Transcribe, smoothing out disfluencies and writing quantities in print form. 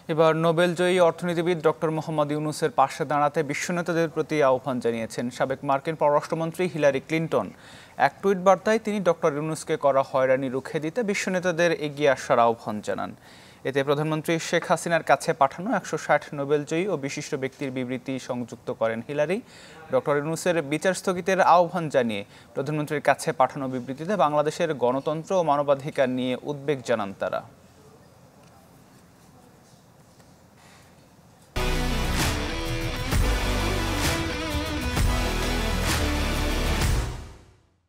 এবার নোবেলজয়ী অর্থনীতিবিদ ডক্টর মোহাম্মদ ইউনুসের পাশে দাঁড়াতে বিশ্বনেতাদের প্রতি আহ্বান জানিয়েছেন সাবেক মার্কিন পররাষ্ট্রমন্ত্রী হিলারি ক্লিন্টন। এক টুইট বার্তায় তিনি ডক্টর ইউনুসকে করা হয়রানি রুখে দিতে বিশ্বনেতাদের এগিয়ে আসার আহ্বান জানান। এতে প্রধানমন্ত্রী শেখ হাসিনার কাছে পাঠানো 160 নোবেলজয়ী ও বিশিষ্ট ব্যক্তির বিবৃতি সংযুক্ত করেন হিলারি। ডক্টর ইউনুসের বিচার স্থগিতের আহ্বান জানিয়ে প্রধানমন্ত্রীর কাছে পাঠানো বিবৃতিতে বাংলাদেশের গণতন্ত্র ও মানবাধিকার নিয়ে উদ্বেগ জানান তারা।